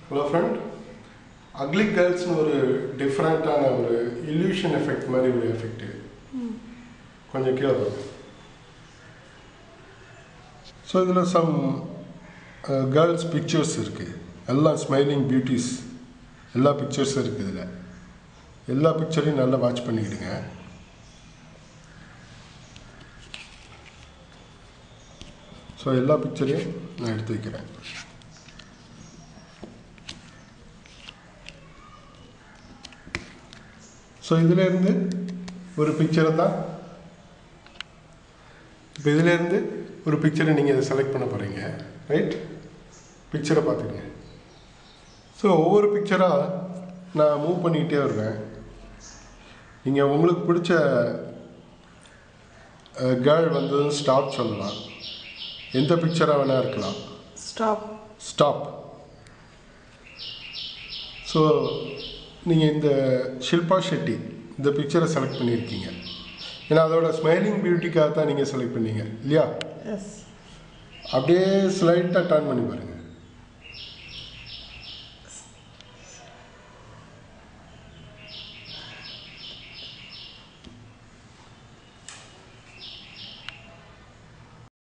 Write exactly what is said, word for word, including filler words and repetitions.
Hello friend, ugly girls ஒரு டிஃபரண்டான ஒரு illusion effect மாதிரி ஒரு எஃபெக்ட் கொஞ்சம் கீழே பாருங்க. ஸோ இதில் சம் கேர்ள்ஸ் பிக்சர்ஸ் இருக்குது, எல்லா ஸ்மைலிங் பியூட்டிஸ் எல்லா பிக்சர்ஸும் இருக்குது. இதில் எல்லா பிக்சரையும் நல்லா வாட்ச் பண்ணிக்கிடுங்க. ஸோ எல்லா பிக்சரையும் நான் எடுத்து வைக்கிறேன். ஸோ இதிலேருந்து ஒரு பிக்சரை தான் இப்போ இதிலேருந்து ஒரு பிக்சரை நீங்கள் இதை செலக்ட் பண்ண போகிறீங்க, ரைட்? பிக்சரை பார்த்துக்கங்க. ஸோ ஒவ்வொரு பிக்சராக நான் மூவ் பண்ணிக்கிட்டே வருவேன். நீங்கள் உங்களுக்கு பிடிச்ச கேர்ள் வந்து ஸ்டாப் சொல்லலாம், எந்த பிக்சராக வேணால் இருக்கலாம். Stop stop. ஸோ நீங்கள் இந்த ஷில்பா ஷெட்டி இந்த பிக்சரை செலக்ட் பண்ணியிருக்கீங்க, ஏன்னா அதோட ஸ்மைலிங் பியூட்டிக்காக தான் நீங்கள் செலக்ட் பண்ணீங்க இல்லையா? எஸ். அப்படியே ஸ்லைட்டாக டர்ன் பண்ணி பாருங்கள்.